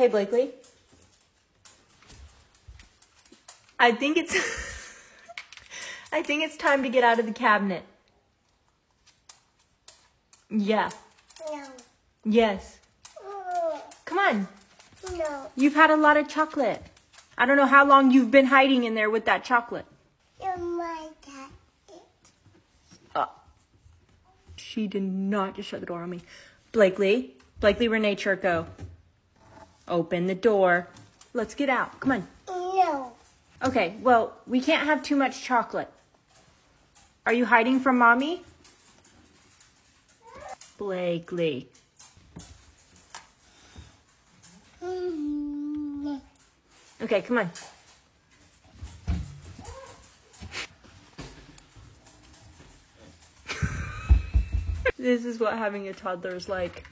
Hey, Blakeley. I think it's I think it's time to get out of the cabinet. Yeah. No. Yes. Come on. No. You've had a lot of chocolate. I don't know how long you've been hiding in there with that chocolate. You might have it. She did not just shut the door on me. Blakeley, Renee, Churco. Open the door. Let's get out. Come on. No. Okay, well, we can't have too much chocolate. Are you hiding from Mommy? Blakeley. Okay, come on. This is what having a toddler is like.